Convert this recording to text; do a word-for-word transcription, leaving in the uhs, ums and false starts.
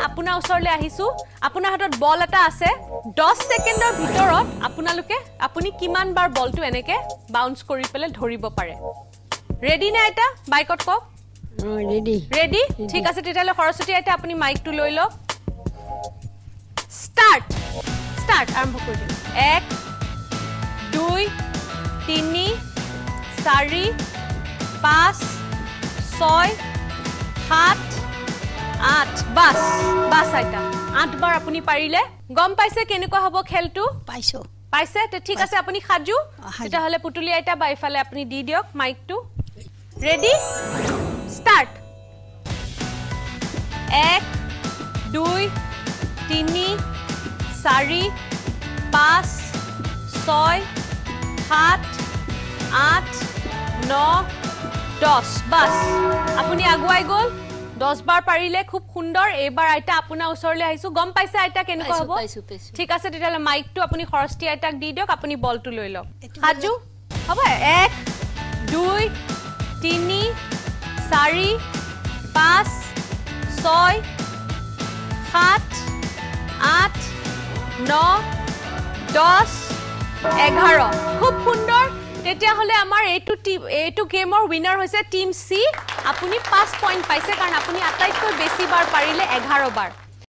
আপোনাৰ ওচৰলৈ আহিছো আপোনাৰ হাতত বল এটা আছে দহ সেকেন্ডৰ ভিতৰত আপোনালোকে আপুনি কিমান বাৰ বলটো এনেকে বাউন্স কৰি পেলে ধৰিব পাৰে ৰেডি না এটা বাইকত কক ৰেডি ৰেডি ঠিক আছে তেতিয়ালে সৰস্বতী আইতা আপুনি মাইকটো লৈ লওক স্টার্ট স্টার্ট আরম্ভ করে দিন এক দুই তিনি চারি পাঁচ ছয় সাত আট বাস বাস আইতা আঠবাৰ আপুনি পাৰিলে গম পাইছে কেনেকুৱা হ'ব খেলটো পাইছো পাইছে তে ঠিক আছে আপুনি খাজু এটা হলে পুতুলি আইতা বাইফালে আপুনি দি দিয়ক মাইকটো ৰেডি স্টার্ট এক দুই তিনি চাৰি পাঁচ ছয় সাত আঠ ন দহ বাস আপুনি আগুৱাই গল দহ বাৰ পাৰিলে খুব সুন্দৰ এবাৰ আইতা আপোনাৰ ওচৰলৈ আহিছো গম পাইছে আইতা কেনেকুৱা হ'ব ঠিক আছে তেতিয়ালে মাইকটো আপুনি সৰস্বতী আইতাক দি দিয়ক আপুনি বলটো লৈ লওক হাজু হ'ব এক দুই তিনি চাৰি পাঁচ ছয় সাত আঠ ন দহ এঘাৰ খুব সুন্দৰ তেতিয়া হলে আমাৰ এইটো টিম এইটো গেমৰ উইনাৰ হৈছে টিম সি আপুনি পাঁচ পইণ্ট পাইছে কাৰণ আপুনি আটাইতকৈ বেছি বাৰ পাৰিলে এঘাৰ বাৰ